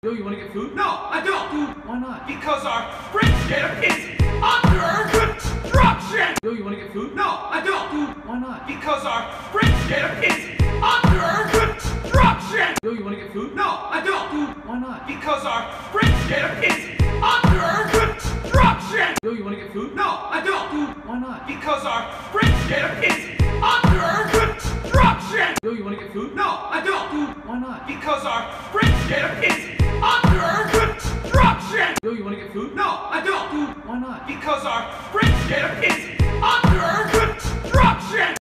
Yo, you wanna get food? No, I don't. Dude, why not? Because our friendship is under construction. Yo, you wanna get food? No, I don't. Dude, why not? Because our friendship is under construction. Yo, you wanna get food? No, I don't. Dude, why not? Because our friendship is under construction. Yo, you wanna get food? No, I don't. Dude, why not? Because our friendship is under construction. Yo, you wanna get food? No, I don't. Dude, why not? Because our friendship is under construction. Yo, you wanna get food? No, I don't. Dude, why not? Because our friendship is under construction.